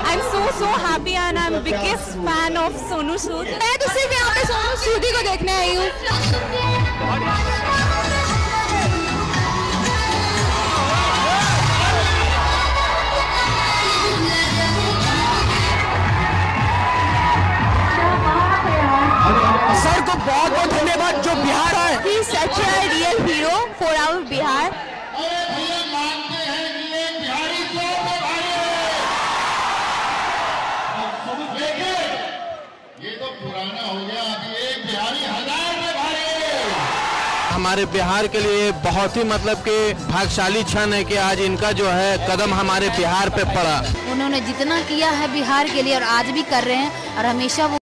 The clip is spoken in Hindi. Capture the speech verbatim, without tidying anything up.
I'm so so happy and I'm biggest fan of Sonu Sood. मैं तो सिर्फ यहाँ पे सोनू सूद ही को देखने आई हूँ। सर को बहुत बहुत धन्यवाद जो बिहार आए। He is such a real hero for our Bihar. ये तो पुराना हो गया, अभी एक बिहारी हजार में भारी। हमारे बिहार के लिए बहुत ही मतलब कि भाग्यशाली क्षण है कि आज इनका जो है कदम हमारे बिहार पे पड़ा। उन्होंने जितना किया है बिहार के लिए और आज भी कर रहे हैं और हमेशा वो